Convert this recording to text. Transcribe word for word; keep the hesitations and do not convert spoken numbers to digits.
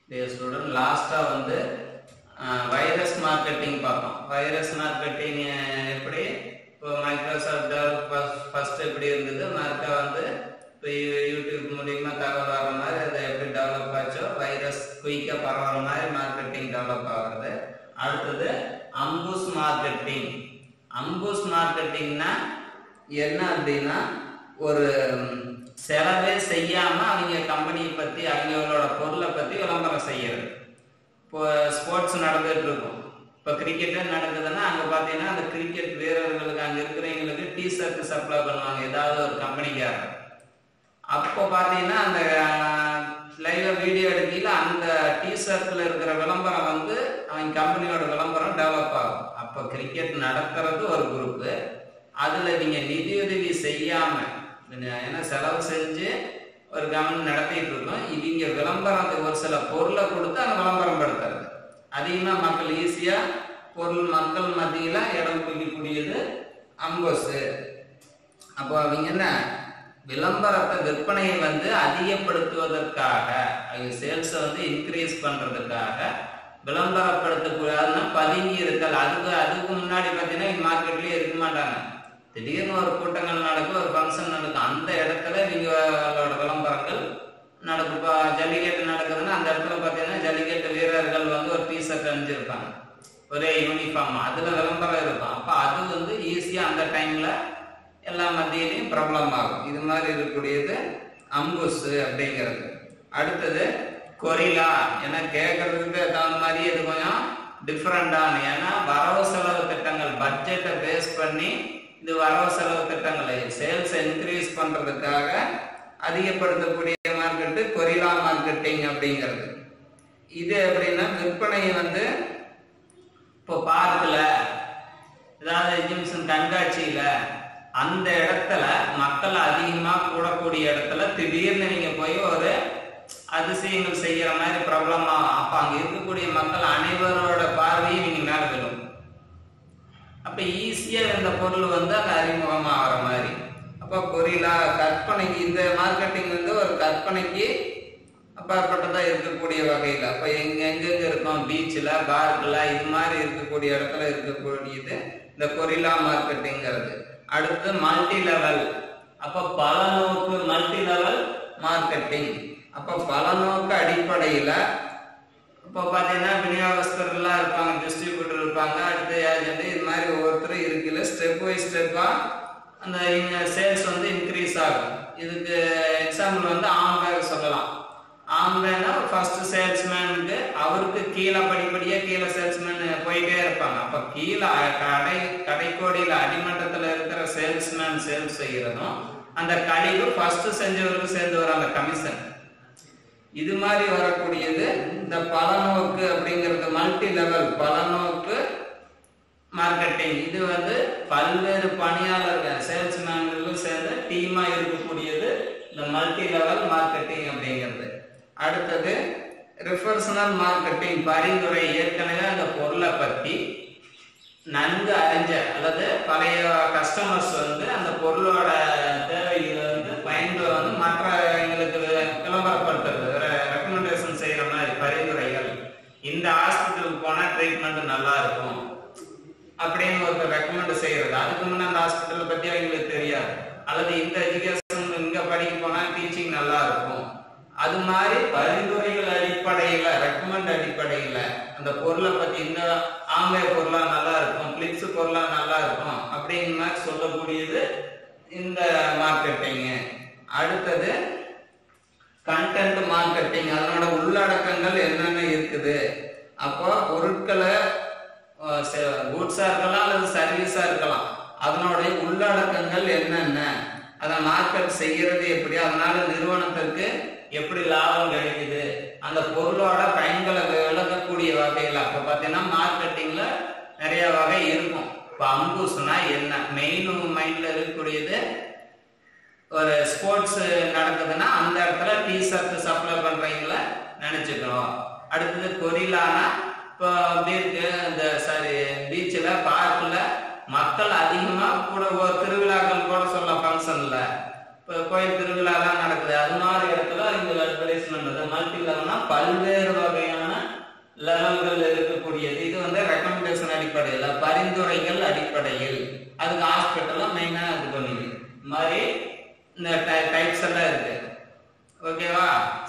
Dear student, last வந்து virus marketing பார்த்தோம். Virus marketing எப்படி இப்போ மைக்ரோசாஃப்ட் டெவலப் ஃபர்ஸ்ட் எப்படி இருந்தது, மறுக்கா வந்து இப்போ யூடியூப் மூலியமா தகவல் வர மாதிரி அதை எப்படி டெவலப் ஆச்சோ வைரஸ் குயிக்காக பரவுற மாதிரி மார்க்கெட்டிங் டெவலப் ஆகுறது. அடுத்தது அம்புஸ் மார்க்கெட்டிங். அம்புஸ் மார்க்கெட்டிங்னா என்ன அப்படின்னா, ஒரு செலவே செய்யாம அவங்க கம்பெனியை பத்தி அவங்களோட பொருளை பத்தி விளம்பரம் செய்யறது. இப்போ ஸ்போர்ட்ஸ் நடந்துட்டு இருக்கும், இப்போ கிரிக்கெட்டே நடக்குதுன்னா அங்க பாத்தீங்கன்னா அந்த கிரிக்கெட் வீரர்களுக்கு அங்க இருக்கிறவங்களுக்கு டி ஷர்ட் சப்ளை பண்ணுவாங்க ஏதாவது ஒரு கம்பெனிக்காரர். அப்போ பாத்தீங்கன்னா அந்த லைவ் வீடியோ எடுக்கல அந்த டி ஷர்ட்ல இருக்கிற விளம்பரம் வந்து அவங்க கம்பெனியோட விளம்பரம் டெவலப் ஆகும். அப்போ கிரிக்கெட் நடக்கிறது ஒரு குரூப், அதுல நீங்க நிதியுதவி செய்யாம ஏன்னா செலவு செஞ்சு ஒரு கவனம் நடத்திட்டு இருக்கோம், இவங்க விளம்பரத்துக்கு ஒரு சில பொருளை கொடுத்து அந்த விளம்பரம் படுத்துறது. அதிகமா மக்கள் ஈஸியா பொருள் மக்கள் மத்தியில இடம் பிடிக்கக்கூடியது அம்பஸ். அப்போ அவங்க என்ன விளம்பரத்தை விற்பனையை வந்து அதிகப்படுத்துவதற்காக அவங்க சேல்ஸை வந்து இன்க்ரீஸ் பண்றதுக்காக விளம்பரப்படுத்தக்கூடாதுன்னா பதுங்கி இருக்காது. அதுக்கு அதுக்கு முன்னாடி பார்த்தீங்கன்னா மார்க்கெட்லயே இருக்க மாட்டாங்க. திடீர்னு ஒரு கூட்டங்கள் நடக்கும், ஒரு ஃபங்க்ஷன் நடக்கும், அந்த இடத்துல நீங்களோட விளம்பரங்கள் நடக்கும். இப்போ ஜல்லிக்கட்டு நடக்குதுன்னா அந்த இடத்துல பார்த்தீங்கன்னா ஜல்லிக்கட்டு வீரர்கள் வந்து ஒரு டி ஷர்ட் அணிஞ்சிருப்பாங்க, ஒரே யூனிஃபார்ம், அதுல விளம்பரம் இருக்கும். அப்போ அது வந்து ஈஸியாக அந்த டைம்ல எல்லா மத்தியிலையும் ப்ராப்ளம் ஆகும். இது மாதிரி இருக்கக்கூடியது அம்புஸ் அப்படிங்கிறது. அடுத்தது கொரிலா. ஏன்னா கேட்கறதுக்கு தகுந்த மாதிரி இது கொஞ்சம் டிஃப்ரெண்டான, ஏன்னா வரவு செலவு திட்டங்கள் பட்ஜெட்டை பேஸ் பண்ணி இது வரவு செலவு திட்டங்களை சேல்ஸ் இன்க்ரீஸ் பண்றதுக்காக அதிகப்படுத்தக்கூடிய மார்க்கெட்டு கொரிலா மார்க்கெட்டிங் அப்படிங்கிறது. இது எப்படின்னா விற்பனை வந்து இப்போ பார்க்கல ஏதாவது எக்ஸிபிஷன் கண்காட்சியில அந்த இடத்துல மக்கள் அதிகமா கூடக்கூடிய இடத்துல திடீர்னு நீங்க போய் ஒரு அதிசயங்கள் செய்யற மாதிரி ப்ராப்ளம் ஆகும். அப்ப அங்க இருக்கக்கூடிய மக்கள் அனைவரோட பார்வையும் நீங்க மேல விடும். அப்ப ஈஸியா இந்த பொருள் வந்து அங்க அறிமுகம் ஆகிற மாதிரி. அப்ப கொரிலா கற்பனைக்கு இந்த மார்க்கெட்டிங் வந்து ஒரு கற்பனைக்கு அப்பாற்பட்டதா இருக்கக்கூடிய வகையில். அப்ப எங்க எங்கெங்க இருக்கோம், பீச்சில் பார்க்கில் இது மாதிரி இருக்கக்கூடிய இடத்துல இருக்கக்கூடியது இந்த கொரிலா மார்க்கெட்டிங்கிறது. அடுத்து மல்டி லெவல். அப்ப பல நோக்கு மல்டி லெவல் மார்க்கெட்டிங். அப்ப பல நோக்கு அடிப்படையில இப்போ பார்த்தீங்கன்னா விநியோகஸ்தர்கள்லாம் இருப்பாங்க, டிஸ்ட்ரிபியூட்டர் இருப்பாங்க, அடுத்து ஏஜென்ட், இது மாதிரி ஒவ்வொருத்தரும் இருக்குல்ல, ஸ்டெப் பை ஸ்டெப்பா அந்த சேல்ஸ் வந்து இன்க்ரீஸ் ஆகும். இதுக்கு எக்ஸாம்பிள் வந்து ஆம்வே சொல்லலாம். ஆம்வேனா ஃபர்ஸ்ட் சேல்ஸ்மேனுக்கு அவருக்கு கீழே படிப்படியா கீழே சேல்ஸ்மேன் போயிட்டே இருப்பாங்க. அப்ப கீழே கடை கடைக்கோடியில அடிமட்டத்துல இருக்கிற சேல்ஸ்மேன் சேல்ஸ் செய்யறதும் அந்த கழிவு ஃபர்ஸ்ட் செஞ்சவருக்கு சேர்ந்து வர அந்த கமிஷன், இது மாதிரி வரக்கூடியது இந்த பலநோக்கு அப்படிங்கிறது மல்டி லெவல் பலநோக்கு மார்க்கெட்டிங். இது வந்து பல்வேறு பணியாளர்கள் சேல்ஸ்மேன்களும் சேர்ந்து டீமா இருக்கக்கூடியது இந்த மல்டி லெவல் மார்க்கெட்டிங் அப்படிங்கிறது. அடுத்தது ரிஃபர்ஷனல் மார்க்கெட்டிங். பரிந்துரை. ஏற்கனவே அந்த பொருளை பத்தி நன்கு அறிஞ்ச அல்லது பழைய கஸ்டமர்ஸ் வந்து அந்த பொருளோட தேவைகளை வந்து பயன்களை வந்து மற்ற எங்களுக்கு விளம்பரப்படுத்துறது, ரெக்கமெண்டேஷன் செய்யற மாதிரி பரிந்துரைகள். இந்த ஹாஸ்பிட்டலுக்கு போனா ட்ரீட்மெண்ட் நல்லா இருக்கும் அப்படின்னு ஒரு ரெக்கமெண்ட் செய்யறது. அதுக்கு முன்னே அந்த ஹாஸ்பிட்டலை பத்தி அவங்களுக்கு தெரியாது, அல்லது இந்த எஜுகேஷன் இங்க படிக்க போனா டீச்சிங் நல்லா இருக்கும். அது மாதிரி பரிந்துரைகள் அடிப்படையில ரெக்கமெண்ட் அடிப்படையில அந்த பொருளை பத்தி இந்த ஆம்பே பொருளா நல்லா இருக்கும், பிளிப்ஸ் பொருளா நல்லா இருக்கும் அப்படிங்கிற மாதிரி சொல்லக்கூடியது இந்த மார்க்கெட்டிங். அடுத்தது கண்டென்ட் மார்க்கெட்டிங். அதனோட உள்ளடக்கங்கள் என்னென்ன இருக்குது. அப்போ பொருட்களை குட்ஸா இருக்கலாம் அல்லது சர்வீஸா இருக்கலாம், அதனுடைய உள்ளடக்கங்கள் என்னென்ன, அதை மார்க்கெட் செய்யறது எப்படி, அதனால நிறுவனத்திற்கு எப்படி லாபம் கிடைக்குது, அந்த பொருளோட பயன்களை விளக்கக்கூடிய வகையில். அப்ப பாத்தீங்கன்னா மார்க்கெட்டிங்ல நிறைய வகை இருக்கும். இப்போ அம்புஸ்னா என்ன, மெயின் மைண்ட்ல இருக்கக்கூடியது ஒரு ஸ்போர்ட்ஸ் நடக்குதுன்னா அந்த இடத்துல டி ஷர்ட் சப்ளை பண்றீங்கள நினைச்சுக்கணும். அடுத்தது கொரிலானா இப்போ அப்படி இருக்கு இந்த சாரி பீச்சில் பார்க்கில் மக்கள் அதிகமா கூட திருவிழாக்கள் கூட சொல்லலாம், ஃபங்க்ஷன்ல இப்போ கோயில் திருவிழாலாம் நடக்குது, அது மாதிரி இடத்துல இந்த அட்வர்டைஸ்மெண்ட் மல்டி லெவல்னா பல்வேறு வகை லெவல்கள் இருக்கக்கூடியது. இது வந்து ரெக்கமெண்டேஷன் அடிப்படையில், பரிந்துரைகள் அடிப்படையில். அதுக்கு ஹாஸ்பிட்டலும் மெயினாக இது பண்ணுது. இந்த மாதிரி இந்த டைப்ஸ் எல்லாம் இருக்கு. ஓகேவா?